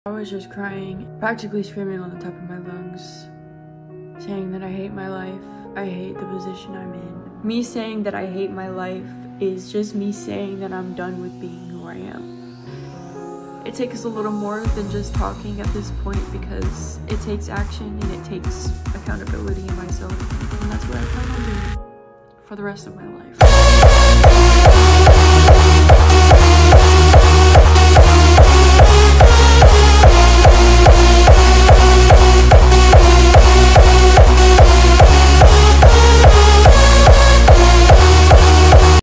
I was just crying, practically screaming on the top of my lungs, saying that I hate my life, I hate the position I'm in. Me saying that I hate my life is just me saying that I'm done with being who I am. It takes a little more than just talking at this point because it takes action and it takes accountability in myself, and that's what I plan on doing for the rest of my life.